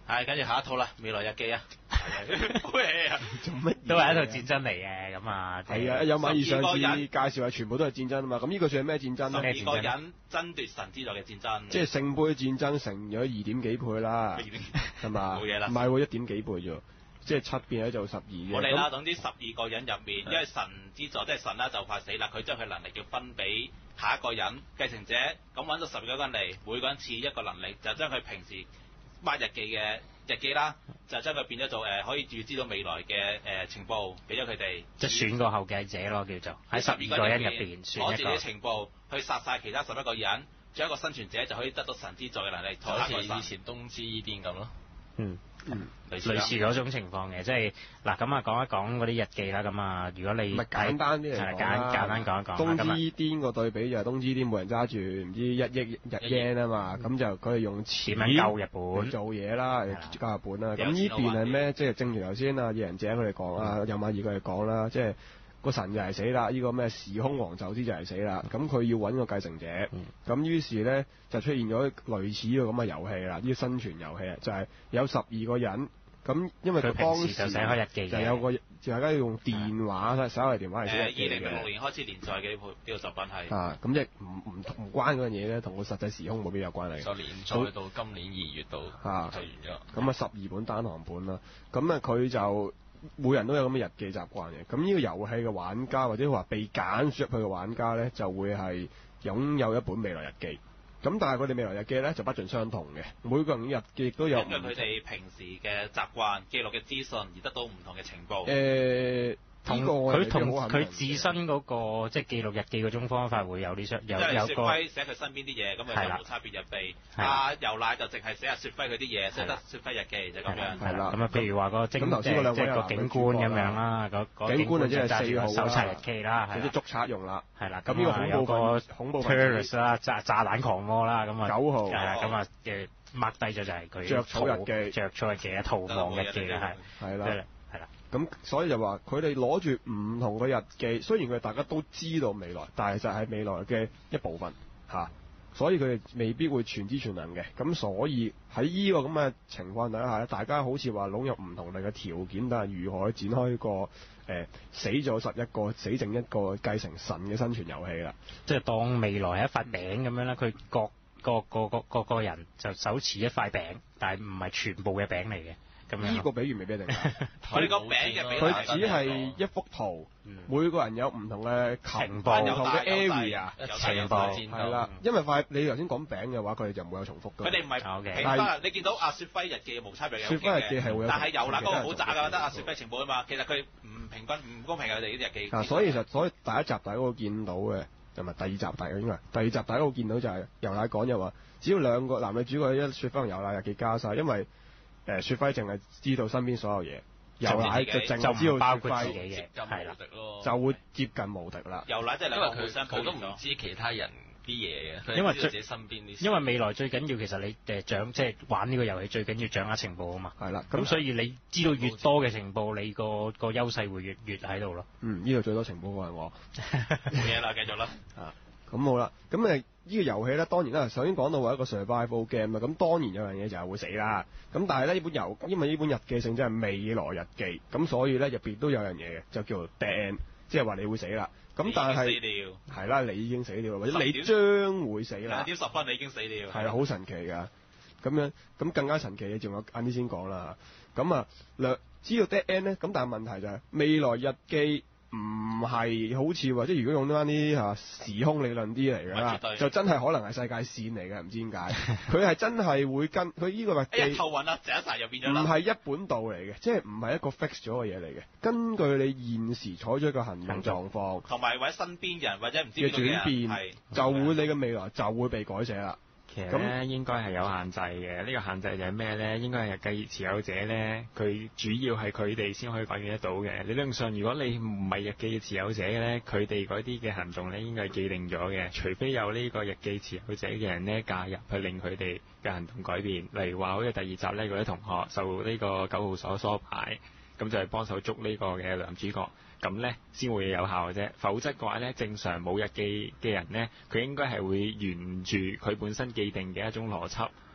係，跟住下一套啦，未來日記啊，好嘢啊！ 做乜？ 都係一套戰爭嚟嘅咁啊。 係啊，有馬爾上次 12個人介紹係全部都係戰爭啊嘛。咁呢個算係咩戰爭咧？ 12個人爭奪神之座嘅戰爭， 即係聖杯戰爭乘咗2點幾倍啦，係嘛？ 冇嘢啦唔係喎，1點幾倍啫喎，即係7變咗做12嘅。 冇理啦，總之12個人入面，因為神之座即係神啦就快死啦，佢將佢能力要分俾下一個人繼承者，咁揾咗12個人嚟，每個人賜一個能力，就將佢平時抹日記嘅日記啦，就將佢變咗做可以預知到未來嘅情報，俾咗佢哋。 即係選個後繼者咯，叫做喺12個人入邊選一個。 攞住啲情報去殺晒其他11個人，仲有一個生存者就可以得到神之座嘅能力， 就好似以前東之伊甸咁咯。 類似嗰種情況嘅，即係嗱咁啊講一講嗰啲日記啦，咁啊如果你唔係簡單啲嚟講啦， 簡單講一講。 東之伊甸個對比就係東之伊甸每人揸住唔知1億日 yen 啊嘛，咁就佢係用錢點樣救日本做嘢啦，救日本啦。咁呢邊係咩？即係正如頭先啊野人姐佢哋講啊，有馬爾佢哋講啦，即係。個神就係死啦，呢個咩時空王宙斯就係死啦，咁佢要揾個繼承者，咁於是咧就出現咗類似呢個咁嘅遊戲啦，呢個生存遊戲啊，就係有12個人，咁因為佢當時就寫開日記就有個大家要用電話手提電話嚟寫日記嘅。 2006年開始連載嘅呢個作品係咁即係唔關嗰樣嘢咧，同個實際時空冇必有關係。 就連載到今年2月度就完咗。 咁啊12本單行本啦，咁啊佢就。每人都有咁嘅日記習慣嘅，咁呢個遊戲嘅玩家或者話被揀選入去嘅玩家咧，就會係擁有一本未來日記。咁但係佢哋未來日記咧就不盡相同嘅，每個人嘅日記亦都有。 根據佢哋平時嘅習慣記錄嘅資訊而得到唔同嘅情報。 佢同佢自身嗰個即係記錄日記嗰種方法會有啲有雪輝寫佢身邊啲嘢，咁咪就冇差別入地。尤乃就淨係寫下雪輝佢啲嘢，寫得雪輝日記就咁樣。 係啦， 咁啊，譬如話個即係個警官咁樣啦， 警官就即係4號搜查日記啦， 係啲捉賊用啦。 係啦， 咁呢個恐怖 terrorist 啦，炸彈狂魔啦，咁啊 9號係啦，咁啊抹低咗就係佢著草日記、 著草日記啊、逃亡日記啦， 係啦。 係啦， 咁所以就話佢哋攞住唔同嘅日記，雖然佢哋大家都知道未來，但係就係未來嘅一部分嚇，所以佢哋未必會全知全能嘅。咁所以喺呢個咁嘅情況底下咧，大家好似話擁有唔同嘅條件，但係如何去展開個死咗11個，死剩一個繼承神嘅生存遊戲啦。即係當未來係一塊餅咁樣啦，佢個人就手持一塊餅，但係唔係全部嘅餅嚟嘅。 呢個比喻未必一定。 我哋個餅嘅比佢只係一幅圖，每個人有唔同嘅情報、唔同嘅 area 情報， 係啦。因為你頭先講餅嘅話，佢哋就唔會有重複嘅。 佢哋唔係平分。你見到阿雪輝日記無差別有雪輝日記係會有， 但係尤乃嗰個好渣㗎，得阿雪輝情報啊嘛。其實佢唔平均、唔公平嘅，佢哋啲日記。 所以第一集大家會見到嘅，同埋第二集大家應該第二集大家會見到就係尤乃講就話，只要2個男女主角一雪輝同尤乃日記加晒，因為雪輝淨係知道身邊所有嘢，尤乃就淨係知道包括自己嘅， 係啦， 就會接近無敵啦。 尤乃即係兩個互相佢都唔知其他人啲嘢嘅， 因為自己身邊啲。 因為未來最緊要其實你即係玩呢個遊戲最緊要掌握情報啊嘛。 係啦， 咁所以你知道越多嘅情報，你個優勢會越喺度咯。 呢度最多情報嘅係我。 冇嘢啦，繼續啦。 咁好啦，咁呢個遊戲咧，當然啦，首先講到話一個 survival game 啦，咁當然有樣嘢就係會死啦。咁但係咧因為呢本日記性質係未來日記，咁所以咧入邊都有樣嘢嘅，就叫做 dead end，即係話你會死啦。咁但係係啦，你已經死了，或者你將會死啦。 2點10分你已經死了。 係啊，好神奇㗎。咁樣咁更加神奇嘅，仲有晏啲先講啦。咁啊，知道 dead end 咧，咁但係問題就係未來日記。唔係好似話，即係如果用翻啲時空理論啲嚟㗎啦，就真係可能係世界線嚟嘅，唔知點解。佢係真係會跟佢呢個日記。 一頭暈啦，成一曬又變咗啦。 唔係一本道嚟嘅，即係唔係一個 fix 咗嘅嘢嚟嘅。根據你現時採取嘅行動狀況， 同埋或者身邊人或者唔知嘅轉變，就會你嘅未來就會被改寫啦。 其實咧應該係有限制嘅，呢個限制就係咩咧？應該係日記持有者咧，佢主要係佢哋先可以改變得到嘅。理論上，如果你唔係日記持有者嘅咧，佢哋嗰啲嘅行動咧應該係既定咗嘅，除非有呢個日記持有者嘅人咧介入去令佢哋嘅行動改變。例如話好似第2集咧，嗰啲同學受呢個9號鎖唆牌，咁就係幫手捉呢個嘅男主角。咁咧先會有效嘅啫，否則嘅話咧，正常冇日記嘅人咧，佢應該係會沿住佢本身既定嘅一種邏輯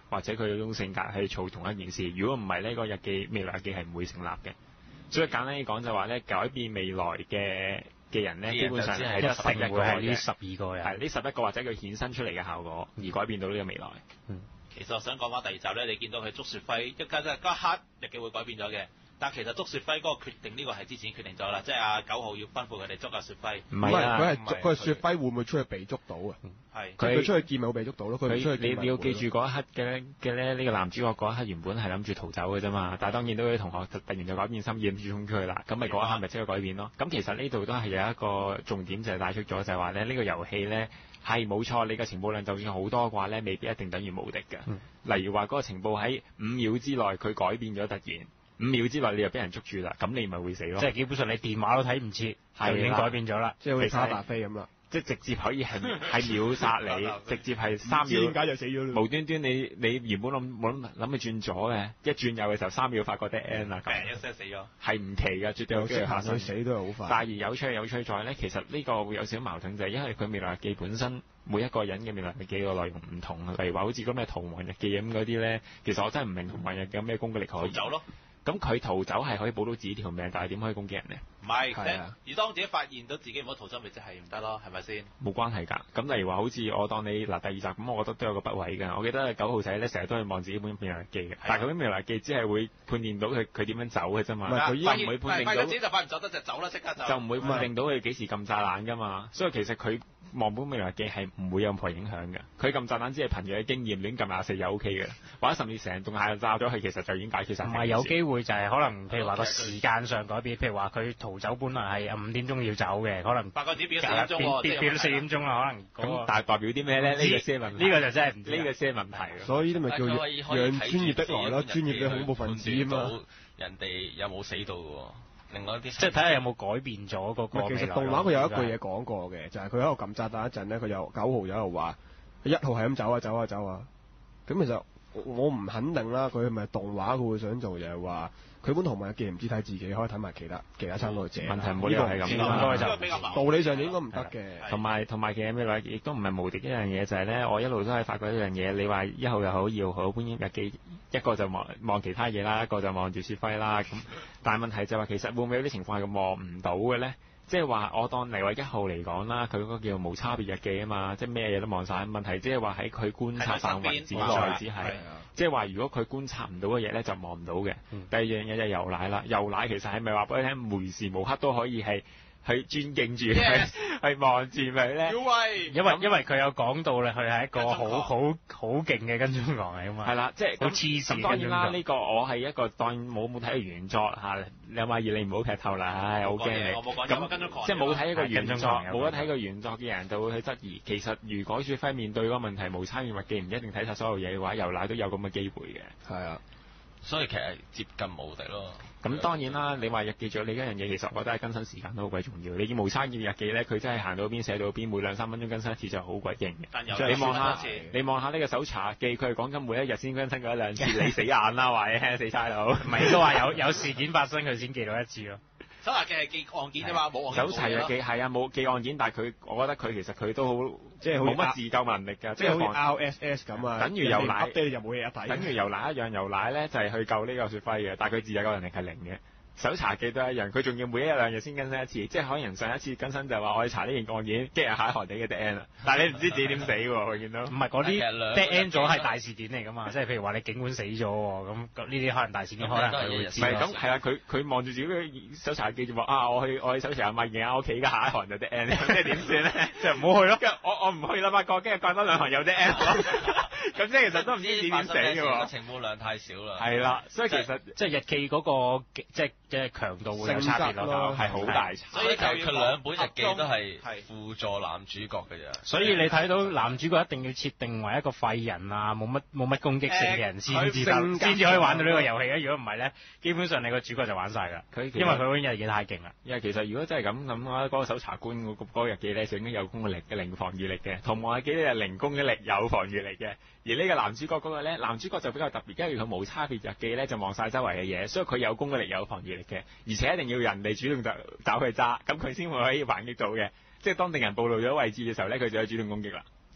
或者佢有種性格去做同一件事。如果唔係呢個日記未來日記係唔會成立嘅。所以簡單啲講就話咧，改變未來嘅人咧，基本上係得11個係呢12個人， 係呢11個或者佢衍生出嚟嘅效果而改變到呢個未來。 其實我想講翻第二集咧，你見到佢祝雪輝一家即係嗰一刻日記會改變咗嘅。但其實祝雪輝嗰個決定呢個係之前決定咗啦，即係阿9號要吩咐佢哋捉阿雪輝。 唔係佢係雪輝會唔會出去被捉到啊？ 係佢出去見咪會被捉到咯。佢出去你要記住嗰一刻嘅咧，呢個男主角嗰一刻原本係諗住逃走嘅啫嘛，但係當然都有啲同學突然就改變心意，諗住衝佢啦。咁咪嗰一刻咪即刻改變咯。咁其實呢度都係有一個重點就係帶出咗，就係話咧呢個遊戲咧係冇錯，你嘅情報量就算好多嘅話咧，未必一定等於無敵嘅。例如話嗰個情報喺5秒之內佢改變咗突然。5秒之內你就俾人捉住啦，咁你咪會死咯。 即係基本上你電話都睇唔切，就已經改變咗啦。 即係好似卡達菲咁啦， 即係直接可以係秒殺你，直接係3秒。 點解就死咗？ 無端端你原本諗去轉左嘅，一轉右嘅時候3秒發覺 dead end 啦， 一聲死咗。 係唔奇㗎，絕對有機會發生。 佢死都係好快。 但係有趣在咧，其實呢個會有少少矛盾，就係因為佢未來日記本身每一個人嘅未來日記個內容唔同，例如話好似嗰咩逃亡日記咁嗰啲咧，其實我真係唔明逃亡日記有咩攻擊力可以。 走咯。 咁佢逃走係可以保到自己條命，但係點可以攻擊人呢？ 唔係，而當自己發現到自己唔好逃走，咪即係唔得咯，係咪先？ 冇關係㗎。咁例如話，好似我當你嗱第2集咁，我覺得都有個不位㗎。我記得9號仔咧成日都係望自己本未來日記嘅，但係佢啲未來日記只係會判斷到佢點樣走嘅啫嘛。佢唔會判定到。 自己就快唔走得就走啦，即刻走。 就唔會判定到佢幾時撳炸彈㗎嘛。所以其實佢望本未來日記係唔會有任何影響嘅。佢撳炸彈只係憑住嘅經驗亂撳24就 OK 嘅，或者甚至成棟下炸咗佢，其實就已經解決晒。 唔係有機會就係可能譬如話個時間上改變，譬如話佢逃走本來係5點鐘要走嘅，可能 8個字變咗4點鐘喎， 變咗4點鐘啦，可能咁但係代表啲咩咧？呢個先問題。 呢個就真係唔知。 呢個先係問題。 所以呢啲咪叫讓專業的來咯，專業嘅恐怖分子啊嘛。 人哋有冇死到喎？另外一啲即係睇下有冇改變咗嗰個。 其實動畫佢有一句嘢講過嘅，就係佢喺度撳炸彈一陣咧，佢有9號有喺度話1號係咁走啊走啊走啊。咁其實我唔肯定啦，佢係咪動畫佢會想做就係話佢本逃亡日記唔知睇自己，可以睇埋其他參與者。 問題唔好呢個係咁，應該就道理上應該唔得嘅。 同埋其實未來亦都唔係無敵一樣嘢，就係咧，我一路都係發覺一樣嘢。你話1號又好2號好，本日記一個就望其他嘢啦，一個就望住雪輝啦。咁但係問題就係話其實會唔會有啲情況係望唔到嘅咧？即係話我當嚟話1號嚟講啦，佢嗰個叫無差別日記啊嘛，即係咩嘢都望晒。問題即係話喺佢觀察範圍之內，只係即係話如果佢觀察唔到嘅嘢咧，就望唔到嘅。第二樣嘢就係遊奶啦，遊奶其實係咪話俾你聽，無時無刻都可以係去尊敬住佢，係望住佢咧？ 因為佢有講到咧，佢係一個好勁嘅跟蹤狂嚟啊嘛。係啦， 即係好黐線。 咁當然啦，呢個我係一個當冇睇過原作嚇，你話你唔好劇透啦，唉，好驚你。咁即係冇睇一個原作，冇得睇過原作嘅人就會去質疑，其實如果雪輝面對嗰個問題無參與日記，唔一定睇晒所有嘢嘅話，遊奶都有咁嘅機會嘅。 係啊。 所以其實接近無敵咯。 咁當然啦，你話日記仲有你一樣嘢，其實我覺得係更新時間都好鬼重要。你無參與日記咧，佢真係行到邊寫到邊，每2-3分鐘更新一次就好鬼勁嘅。你望下呢個搜查日記，佢係講緊每一日先更新過1-2次，你死硬啦，話你聽死差佬。 唔係都話有事件發生佢先記到1次咯。 搜查記係記案件啫嘛，冇案件。 搜查日記係啊，冇記案件，但係我覺得佢其實佢都好，即係冇乜自救能力㗎， 即係好似 RSS 咁啊。 等於遊奶， 就冇嘢一睇。 等於遊奶一樣，遊奶咧就係去救呢個雪輝嘅，但係佢自救能力係0嘅。搜查記都一樣，佢仲要每1-2日先更新一次，即係可能上一次更新就話我去查呢件案件，跟住下一行你嘅 dead end 啦。但係你唔知自己點死喎，佢見到。唔係嗰啲 dead end 咗係大事件嚟㗎嘛，即係譬如話你警官死咗喎，咁呢啲可能大事件可能佢會知。唔係咁係啊，佢望住自己嘅搜查記就話啊，我去搜查問嘢我屋企嘅下一行就 dead end，即係點算咧？就唔好去咯。我唔去啦，發覺跟住掛多2行有 dead end。咁即係其實都唔知點死㗎喎。 情報量太少啦。 係啦，所以其實即係日記嗰個即係強度會有差別咯，係好大。 所以佢2本日記都係輔助男主角嘅啫。 所以你睇到男主角一定要設定為一個廢人啊，冇乜攻擊性嘅人先至得，先至可以玩到呢個遊戲啊！如果唔係咧，基本上你個主角就玩晒㗎。因為佢嗰啲日記太勁啦。 因為其實如果真係咁諗嘅話，嗰個搜查官嗰個日記咧，就應該有攻擊力嘅0防禦力嘅，同埋日記咧係0攻擊力有防禦力嘅。而呢個男主角嗰個咧，男主角就比較特別，因為佢無差別日記咧就望晒周圍嘅嘢，所以佢有攻擊力有防禦力嘅，而且一定要人哋主動找佢揸，咁佢先會可以還擊到嘅。即係當敵人暴露咗位置嘅時候咧，佢就可以主動攻擊啦。而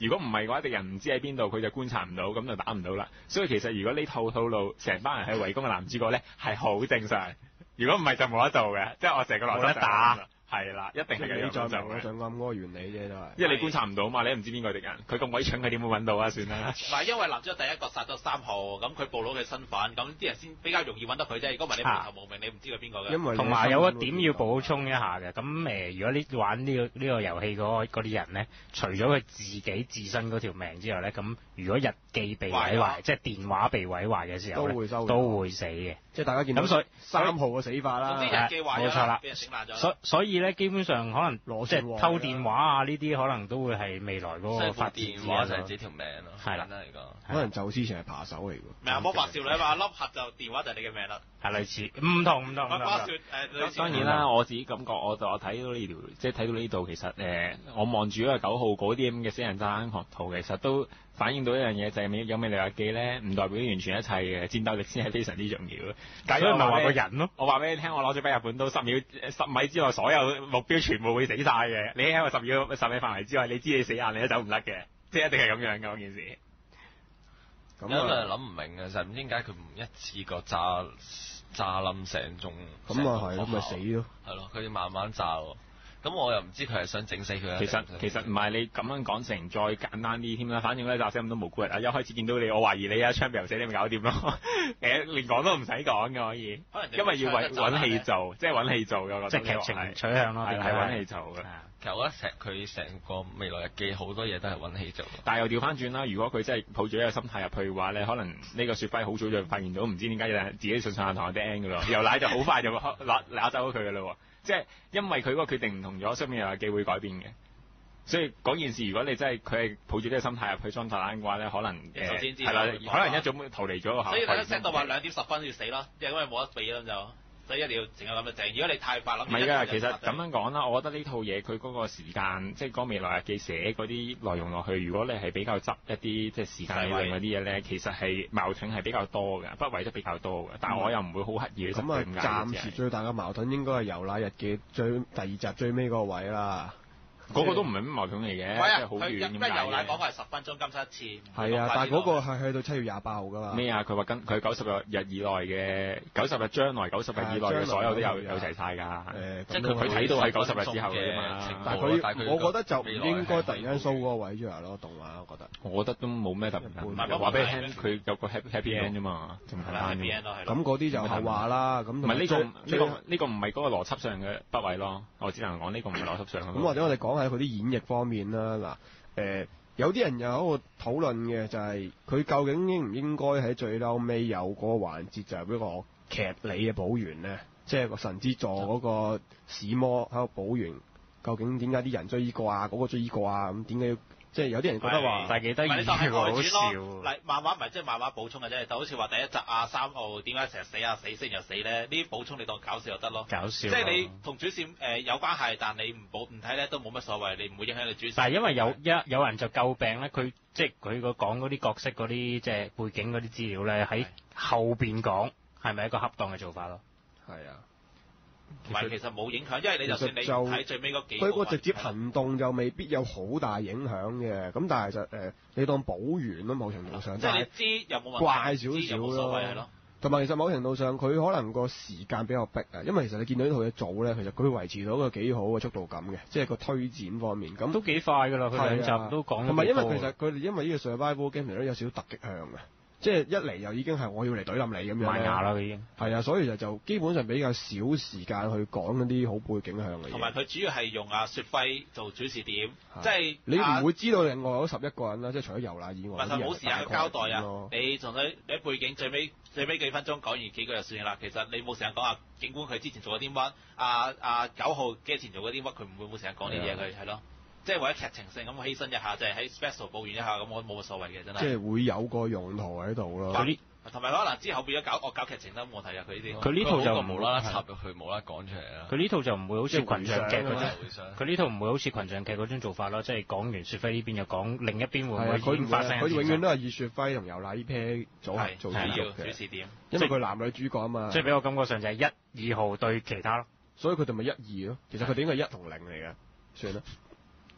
如果唔係嘅話，敵人唔知喺邊度，佢就觀察唔到，咁就打唔到啦。所以其實如果呢套路成班人去圍攻嘅男主角咧，係好正常。如果唔係就冇得做嘅，即係我成個邏輯冇得打。 係啦，一定係咁樣做嘅。 我想啱嗰個原理啫，都係。 因為你觀察唔到嘛，你都唔知邊個敵人，佢咁鬼蠢，佢點會揾到啊？算啦。 唔係因為男主角第一個殺咗3號，咁佢暴露佢身份，咁啲人先比較容易揾到佢啫。如果唔係你無頭無名，你唔知佢邊個嘅。 因為同埋有個點要補充一下嘅，咁如果你玩呢個遊戲嗰啲人咧，除咗佢自己自身嗰條命之外咧，咁如果日記被毀壞，即係電話被毀壞嘅時候咧，都會死嘅。 即係大家見到咁，所以3號嘅死法啦， 總之日記壞冇錯啦， 俾人整爛咗。 所以咧，基本上可能即係偷電話啊呢啲，可能都會係未來嗰個發展電話就係自己條命咯。 係啦， 嚟講， 可能走之前係扒手嚟㗎。 唔係魔法少女嘛，粒核就電話就係你嘅命啦。 係類似，唔同。 當然啦，我自己感覺我睇到呢條，即係睇到呢度，其實我望住嗰個9號嗰啲咁嘅死人炸彈學圖，其實都反映到一樣嘢，就係有魅力日記咧，唔代表完全一切嘅戰鬥力先係非常之重要。但係咪話個人咯？ 我話俾你聽，我攞咗筆日本刀10米之內所有目標全部會死晒嘅。你喺個10米範圍之外，你知你死硬你都走唔甩嘅，即係一定係咁樣嘅嗰件事。 咁我就諗唔明嘅就係唔知點解佢唔一次過炸冧成棟。 咁啊係，咁咪死咯。 係咯，佢要慢慢炸喎。咁我又唔知佢係想整死佢。 其實唔係，你咁樣講成再簡單啲添啦。反正咧炸死咁多無辜人啊！一開始見到你，我懷疑你一槍又死，你咪搞掂咯。連講都唔使講嘅可以。因為要揾戲做，即係揾戲做嘅。我覺得即係劇情取向咯， 係揾戲做嘅。 其實我覺得佢成個未來日記好多嘢都係揾戲做。 但係又調翻轉啦，如果佢真係抱住一個心態入去嘅話咧，可能呢個雪輝好早就發現到，唔知點解有人自己上堂有啲 N 嘅咯，由奶就好快就攞走咗佢嘅咯。即係因為佢嗰個決定唔同咗，所以未來日記會改變嘅。所以嗰件事，如果你真係佢係抱住呢個心態入去裝炸彈嘅話咧，可能係啦，可能一早逃離咗個。 所以大家 set 到話2點10分要死咯，因為冇得避啦就。所以一定要整咁嘅整。如果你太快諗， 唔係㗎，其實咁樣講啦，我覺得呢套嘢佢嗰個時間，即係嗰未來日記寫嗰啲內容落去，如果你係比較執一啲即係時間理論嗰啲嘢咧，其實係矛盾係比較多嘅，不為得比較多嘅。但係我又唔會好刻意去執佢咁解。 暫時最大嘅矛盾應該係遊覽日記第2集最尾嗰個位啦。 嗰個都唔係咩矛盾嚟嘅，即係好遠咁解嘅。 遊覽講係10分鐘更新一次。 係啊，但係嗰個係去到7月28號㗎嘛。 咩啊？佢話佢90日以內嘅90日將來90日以內嘅所有都有齊晒㗎。即係佢睇到係90日之後嘅啫嘛。 但係我覺得就唔應該突然間 show 嗰個位出嚟咯，動畫我覺得。 我覺得都冇咩特別。話俾你聽，佢有個 happy end 啫嘛，仲簡單啫。 咁嗰啲就後話啦。咁唔係呢個唔係嗰個邏輯上嘅不位咯。我只能講呢個唔係邏輯上嘅。 咁或者我哋講下佢啲演繹方面啦。嗱，有啲人又喺度討論嘅就係佢究竟應唔應該喺最嬲尾有嗰個環節，就係嗰個劇里嘅補完咧，即係個神之座嗰個史魔喺度補完，究竟點解啲人追呢個啊，嗰個追呢個啊，咁點解要？即係有啲人覺得話， 但係幾得意嘅好笑。 嚟漫畫唔係即係漫畫補充嘅啫，就好似話第一集3號點解成日死又死咧？呢啲補充你當搞笑就得咯。搞笑。即係你同主線有關係，但你唔睇咧都冇乜所謂，你唔會影響你主線。 但係因為有人就詬病咧，佢即係佢講嗰啲角色嗰啲即係背景嗰啲資料咧，喺後邊講係咪一個恰當嘅做法咯？ 係啊。 唔係，其實冇影響，因為你就算你睇最尾嗰幾個， 對個直接行動就未必有好大影響嘅。咁但係其實你當補完咯，某程度上。 即係你知有冇問題？ 怪少少咯。同埋其實某程度上，佢可能個時間比較逼啊，因為其實你見到呢套嘢做咧，其實佢維持到一個幾好嘅速度感嘅，即係個推展方面。咁都幾快㗎啦，佢兩集都講。 同埋因為其實佢哋因為呢個 survival game 都有少少突擊向嘅。即係一嚟又已經係我要嚟懟冧你咁樣， 賣牙啦佢已經。 係啊，所以就基本上比較少時間去講嗰啲好背景向嘅嘢。 同埋佢主要係用阿雪輝做主視點，即係你唔會知道另外嗰11個人啦，即係除咗遊覽以外。 冇時間去交代啊！你從你背景最尾幾分鐘講完幾句就算啦。其實你冇時間講啊，警官佢之前做咗啲乜，9號幾前做嗰啲乜，佢唔會冇時間講呢啲嘢，佢係咯。即係為咗劇情性咁犧牲一下，就係喺 special 補完一下咁，我冇乜所謂嘅真係。 即係會有個用途喺度咯。 同埋可能之後變咗搞劇情都冇睇啊！佢呢啲。 佢呢套就無啦啦插入去，無啦啦講出嚟啦。 佢呢套就唔會好似群像劇嗰種。佢呢套唔會好似群像劇嗰種做法咯，即係講完雪輝呢邊又講另一邊會唔會發生？ 佢永遠都係以雪輝同遊覽呢 pair 組合做主軸嘅。 主視點。 因為佢男女主角啊嘛。 即係俾我感覺上就係1、2號對其他咯。 所以佢哋咪1、2咯。其實佢哋應該係1同0嚟嘅。算啦。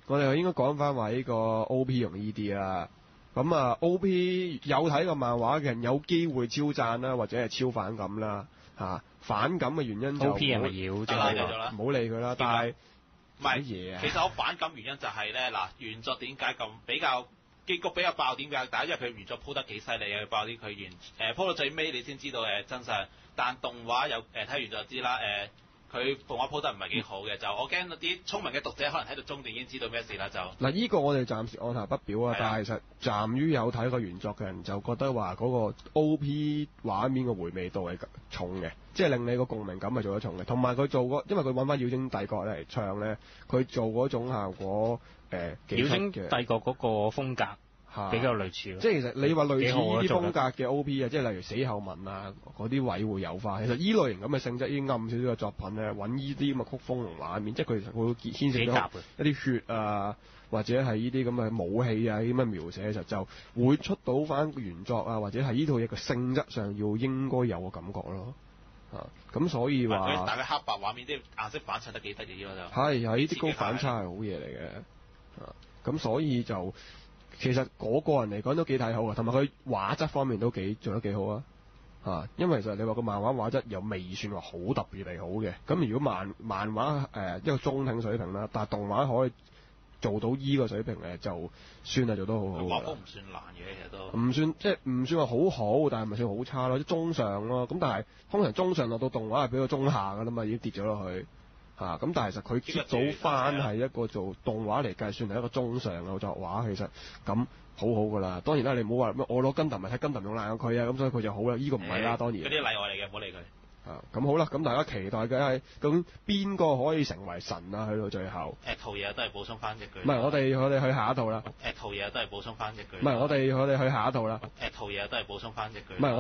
我哋應該講翻話呢個 O.P. 同 E.D. 啦。咁啊 O.P. 有睇過漫畫嘅人有機會超讚啦，或者係超反感啦。反感嘅原因就 O.P. 係咪妖啫？ 唔好理佢啦。但係唔係嘢啊？ 其實我反感原因就係咧嗱，原作點解咁比較結局比較爆點解？但係因為佢原作鋪得幾犀利啊，爆啲佢鋪到最尾你先知道真相。但動畫有睇完就知啦佢動畫鋪得唔係幾好嘅，就我驚啲聰明嘅讀者可能睇到中段已經知道咩事啦就。 嗱，呢個我哋暫時按下不表啊，但係其實鑑於有睇過原作嘅人就覺得話嗰個 O.P. 畫面嘅回味度係重嘅，即係令你個共鳴感係做得重嘅。同埋佢做因為佢揾翻妖精帝國嚟唱咧，佢做嗰種效果妖精帝國嗰個風格。比較類似咯， 即係其實你話類似呢啲風格嘅 O.P. 啊，即係例如死後文啊嗰啲位會有翻。其實依類型咁嘅性質已經暗少少嘅作品咧，揾依啲咁嘅曲風同畫面，即係佢其實會牽涉到一啲血啊，或者係依啲咁嘅武器啊，啲咁嘅描寫，其實就會出到翻原作啊，或者係依套嘢嘅性質上要應該有嘅感覺咯。咁所以話， 但係黑白畫面啲顏色反差得幾得意咯就。 係呢啲高反差係好嘢嚟嘅。咁所以就。其實嗰個人嚟講都幾睇好嘅，同埋佢畫質方面都做得幾好啊！因為其實你話個漫畫畫質又未算話好特別地好嘅，咁如果漫畫一個中等水平啦，但係動畫可以做到依個水平就算係做得好好。 畫風唔算難嘅，其實都唔算話好好，但係唔算好差咯，即中上咯。咁但係通常中上落到動畫係比較中下㗎啦嘛，已經跌咗落去。咁但係其實佢 keep 到翻係一個做動畫嚟計算係一個中上嘅作畫，其實咁好好噶啦。當然啦，你唔好話咩我攞金藤咪睇金藤用爛佢啊，咁所以佢就好啦。呢個唔係啦，當然。 嗰啲例外嚟嘅，唔好理佢。 咁好啦，咁大家期待嘅係究竟邊個可以成為神啊？去到最後。 套嘢都係補充翻一句。 唔係，我哋去下一套啦。 套嘢都係補充翻一句。 唔係，我哋去下一套啦。 套嘢都係補充翻一句。 唔係。